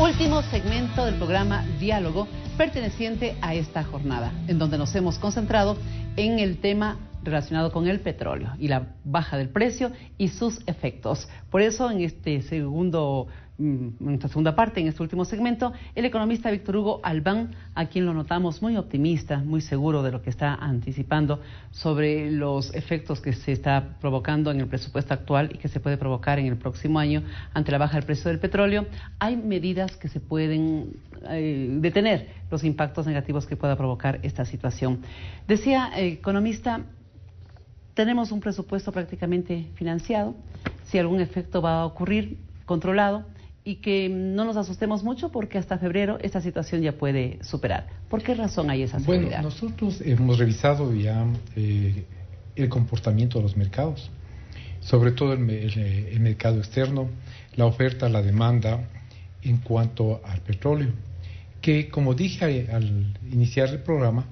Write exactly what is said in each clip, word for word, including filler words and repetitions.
Último segmento del programa Diálogo, perteneciente a esta jornada, en donde nos hemos concentrado en el tema relacionado con el petróleo y la baja del precio y sus efectos. Por eso, en este segundo, en esta segunda parte, en este último segmento, el economista Víctor Hugo Albán, a quien lo notamos muy optimista, muy seguro de lo que está anticipando sobre los efectos que se está provocando en el presupuesto actual y que se puede provocar en el próximo año ante la baja del precio del petróleo. Hay medidas que se pueden eh, detener los impactos negativos que pueda provocar esta situación. Decía, eh, economista, tenemos un presupuesto prácticamente financiado, si algún efecto va a ocurrir, controlado, y que no nos asustemos mucho porque hasta febrero esta situación ya puede superar. ¿Por qué razón hay esa seguridad? Bueno, nosotros hemos revisado ya eh, el comportamiento de los mercados, sobre todo el, el, el mercado externo, la oferta, la demanda en cuanto al petróleo, que como dije al iniciar el programa,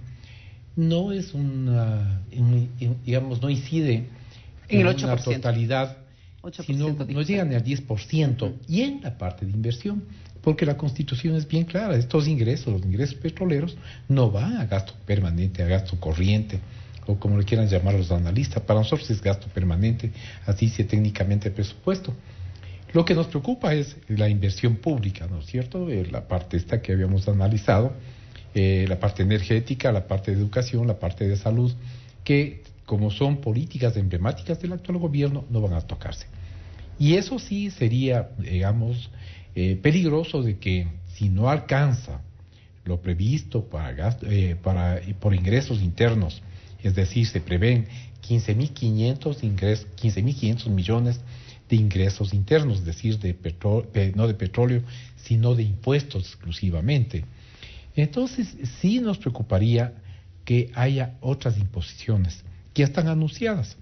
no es una, digamos, no incide en, en el una totalidad, ocho por ciento, sino no llegan al diez por ciento, uh-huh. Y en la parte de inversión, porque la Constitución es bien clara, estos ingresos, los ingresos petroleros, no van a gasto permanente, a gasto corriente, o como le quieran llamar los analistas. Para nosotros es gasto permanente, así dice técnicamente el presupuesto. Lo que nos preocupa es la inversión pública, ¿no es cierto? La parte esta que habíamos analizado, Eh, la parte energética, la parte de educación, la parte de salud, que como son políticas emblemáticas del actual gobierno, no van a tocarse. Y eso sí sería, digamos, eh, peligroso de que si no alcanza lo previsto para, gasto, eh, para por ingresos internos, es decir, se prevén quince mil quinientos ingresos, quince mil quinientos millones de ingresos internos, es decir, de petro, eh, no de petróleo, sino de impuestos exclusivamente. Entonces, sí nos preocuparía que haya otras imposiciones que ya están anunciadas.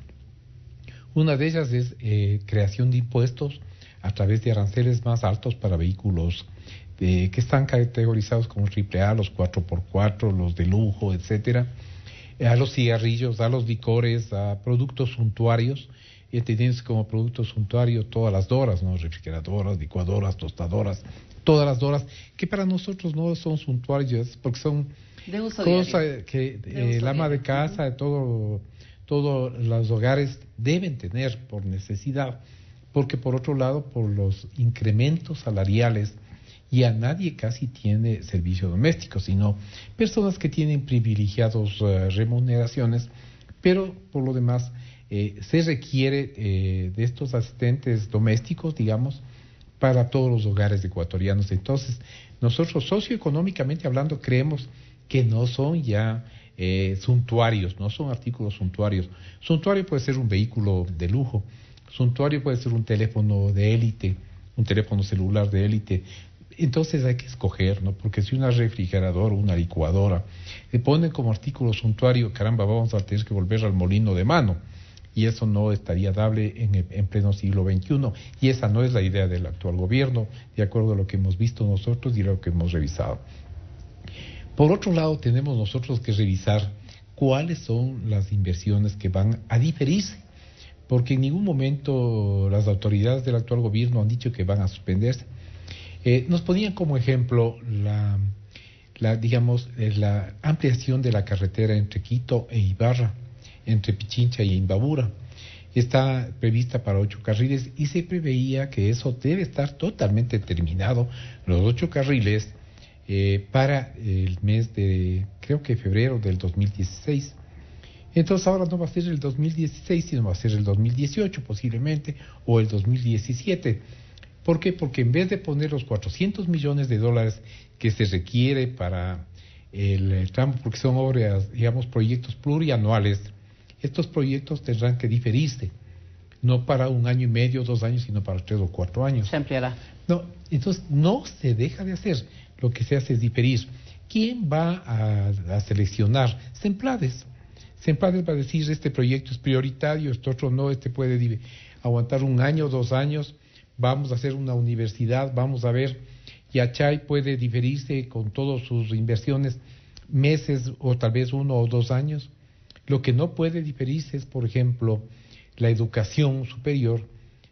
Una de ellas es eh, creación de impuestos a través de aranceles más altos para vehículos eh, que están categorizados como triple A, los cuatro por cuatro, los de lujo, etcétera, a los cigarrillos, a los licores, a productos suntuarios, entendiéndose como productos suntuarios todas las doras, ¿no? Refrigeradoras, licuadoras, tostadoras, todas las doras, que para nosotros no son suntuarios, porque son de uso cosas diario. que de eh, el ama diario. de casa, de todo, todos los hogares deben tener por necesidad, porque por otro lado, por los incrementos salariales, ya nadie casi tiene servicio doméstico, sino personas que tienen privilegiados uh, remuneraciones, pero por lo demás eh, se requiere eh, de estos asistentes domésticos, digamos, para todos los hogares ecuatorianos. Entonces, nosotros socioeconómicamente hablando creemos que no son ya eh, suntuarios, no son artículos suntuarios. Suntuario puede ser un vehículo de lujo, suntuario puede ser un teléfono de élite, un teléfono celular de élite. Entonces hay que escoger, ¿no? Porque si una refrigeradora, una licuadora, le ponen como artículo suntuario, caramba, vamos a tener que volver al molino de mano. Y eso no estaría dable en, en pleno siglo veintiuno. Y esa no es la idea del actual gobierno, de acuerdo a lo que hemos visto nosotros y lo que hemos revisado. Por otro lado, tenemos nosotros que revisar cuáles son las inversiones que van a diferirse, porque en ningún momento las autoridades del actual gobierno han dicho que van a suspenderse. Eh, nos ponían como ejemplo la, la digamos, eh, la ampliación de la carretera entre Quito e Ibarra, entre Pichincha y Imbabura. Está prevista para ocho carriles y se preveía que eso debe estar totalmente terminado, los ocho carriles, eh, para el mes de, creo que febrero del dos mil dieciséis. Entonces ahora no va a ser el dos mil dieciséis, sino va a ser el dos mil dieciocho posiblemente, o el dos mil diecisiete. ¿Por qué? Porque en vez de poner los cuatrocientos millones de dólares que se requiere para el, el tramo, porque son obras, digamos, proyectos plurianuales, estos proyectos tendrán que diferirse, no para un año y medio, dos años, sino para tres o cuatro años. Se ampliará. No, entonces no se deja de hacer, lo que se hace es diferir. ¿Quién va a, a seleccionar? Semplades. Semplades va a decir, este proyecto es prioritario, este otro no, este puede di- aguantar un año, dos años, vamos a hacer una universidad, vamos a ver, y Achay puede diferirse con todas sus inversiones meses o tal vez uno o dos años. Lo que no puede diferirse es, por ejemplo, la educación superior,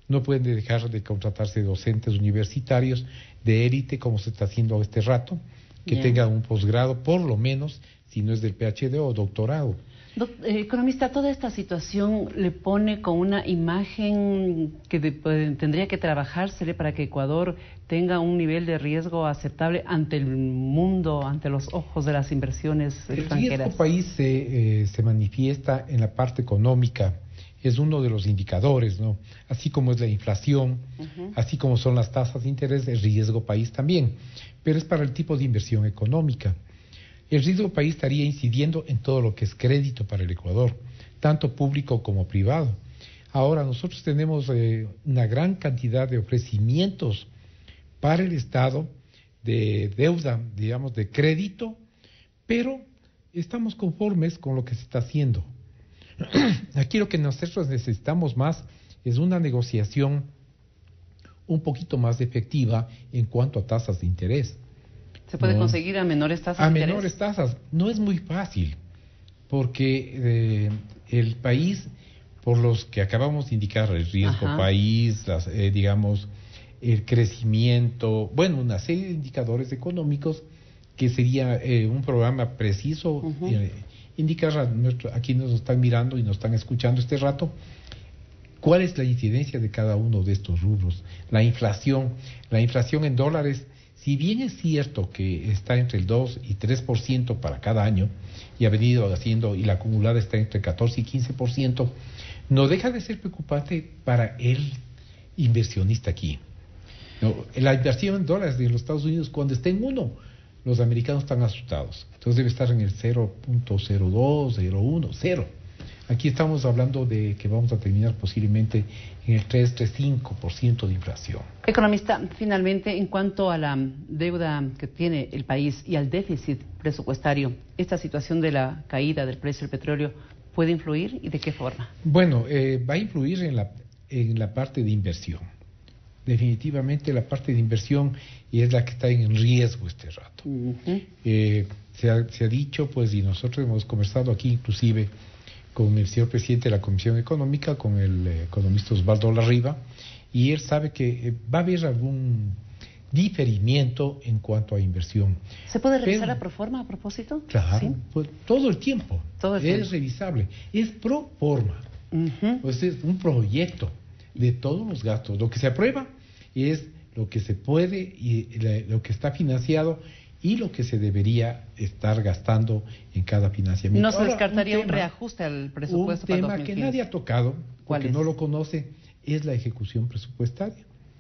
no pueden dejar de contratarse docentes universitarios de élite, como se está haciendo a este rato, que Bien. tengan un posgrado, por lo menos, si no es del P H D o doctorado. Doc, eh, economista, toda esta situación le pone con una imagen que de, pues, tendría que trabajársele para que Ecuador tenga un nivel de riesgo aceptable ante el mundo, ante los ojos de las inversiones extranjeras. El riesgo país se, eh, se manifiesta en la parte económica, es uno de los indicadores, ¿no? Así como es la inflación, uh-huh. así como son las tasas de interés, el riesgo país también, pero es para el tipo de inversión económica. El riesgo país estaría incidiendo en todo lo que es crédito para el Ecuador, tanto público como privado. Ahora, nosotros tenemos eh, una gran cantidad de ofrecimientos para el Estado de deuda, digamos, de crédito, pero estamos conformes con lo que se está haciendo. Aquí lo que nosotros necesitamos más es una negociación un poquito más efectiva en cuanto a tasas de interés. ¿Se puede no, conseguir a menores tasas a de interés? A menores tasas. No es muy fácil, porque eh, el país, por los que acabamos de indicar, el riesgo Ajá. país, las, eh, digamos, el crecimiento, bueno, una serie de indicadores económicos que sería eh, un programa preciso, uh-huh. eh, indicar a nuestro, aquí nos están mirando y nos están escuchando este rato, cuál es la incidencia de cada uno de estos rubros. La inflación, la inflación en dólares, si bien es cierto que está entre el dos y tres por ciento para cada año, y ha venido haciendo, y la acumulada está entre catorce y quince por ciento, no deja de ser preocupante para el inversionista aquí. No, la inversión en dólares de los Estados Unidos, cuando está en uno, los americanos están asustados. Entonces debe estar en el cero punto cero dos, cero punto uno, cero. Aquí estamos hablando de que vamos a terminar posiblemente en el tres, tres punto cinco por ciento de inflación. Economista, finalmente, en cuanto a la deuda que tiene el país y al déficit presupuestario, ¿esta situación de la caída del precio del petróleo puede influir y de qué forma? Bueno, eh, va a influir en la, en la parte de inversión. Definitivamente la parte de inversión y es la que está en riesgo este rato. Uh-huh. eh, se, ha, se ha dicho, pues, y nosotros hemos conversado aquí inclusive con el señor presidente de la Comisión Económica, con el eh, economista Osvaldo Larriba, y él sabe que eh, va a haber algún diferimiento en cuanto a inversión. ¿Se puede revisar la proforma a propósito? Claro, ¿Sí? Pues, todo el tiempo. Todo el es tiempo. revisable. Es pro forma. Uh-huh. Pues es un proyecto de todos los gastos. Lo que se aprueba es lo que se puede y lo que está financiado y lo que se debería estar gastando en cada financiamiento. ¿No se descartaría un, un, tema, un reajuste al presupuesto un para tema dos mil quince? Que nadie ha tocado, porque no lo conoce, es la ejecución presupuestaria.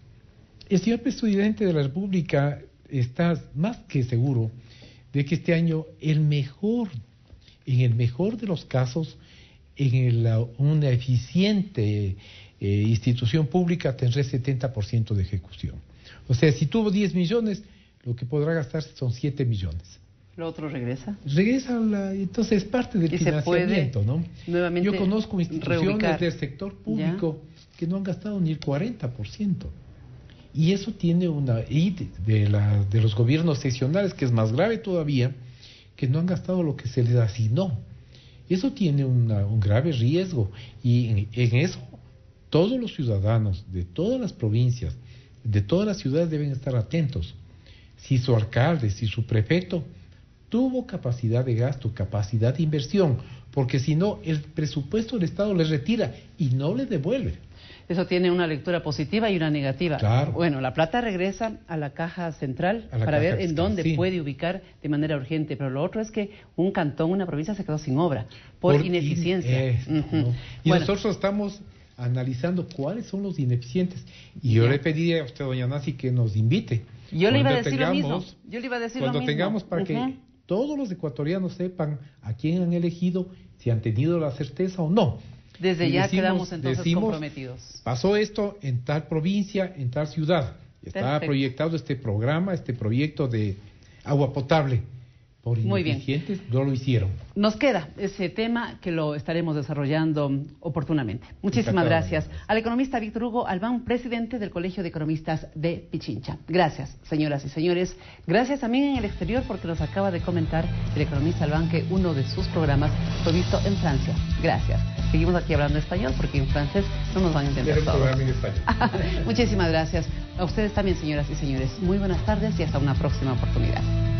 El señor presidente de la República está más que seguro de que este año el mejor, en el mejor de los casos, en el, una eficiente eh, institución pública tendrá setenta por ciento de ejecución. O sea, si tuvo diez millones, lo que podrá gastarse son siete millones. ¿Lo otro regresa? Regresa, la, entonces es parte del financiamiento, ¿no? Nuevamente Yo conozco instituciones reubicar. del sector público ¿Ya? que no han gastado ni el cuarenta por ciento. Y eso tiene una... Y de, de, la, de los gobiernos seccionales, que es más grave todavía, que no han gastado lo que se les asignó. Eso tiene una, un grave riesgo. Y en, en eso, todos los ciudadanos de todas las provincias, de todas las ciudades deben estar atentos. Si su alcalde, si su prefecto tuvo capacidad de gasto, capacidad de inversión, porque si no, el presupuesto del Estado le retira y no le devuelve. Eso tiene una lectura positiva y una negativa. Claro. Bueno, la plata regresa a la caja central la para caja ver en fiscal, dónde sí. puede ubicar de manera urgente, pero lo otro es que un cantón, una provincia se quedó sin obra por, por ineficiencia. In, eh, uh-huh. ¿no? Y bueno. nosotros estamos analizando cuáles son los ineficientes. Y yo le pediría a usted, doña Nancy, que nos invite. Yo le iba a decir tengamos, lo mismo. Yo le iba a decir cuando lo mismo. tengamos para uh-huh. que todos los ecuatorianos sepan a quién han elegido, si han tenido la certeza o no. Desde y ya decimos, quedamos entonces decimos, comprometidos. Pasó esto en tal provincia, en tal ciudad. Está Perfecto. proyectado este programa, este proyecto de agua potable. por Muy bien. ineficientes no lo hicieron. Nos queda ese tema que lo estaremos desarrollando oportunamente. Muchísimas gracias. Al economista Víctor Hugo Albán, presidente del Colegio de Economistas de Pichincha. Gracias, señoras y señores. Gracias también en el exterior, porque nos acaba de comentar el economista Albán que uno de sus programas fue visto en Francia. Gracias. Seguimos aquí hablando español porque en francés no nos van a entender todo. Muchísimas gracias. A ustedes también, señoras y señores. Muy buenas tardes y hasta una próxima oportunidad.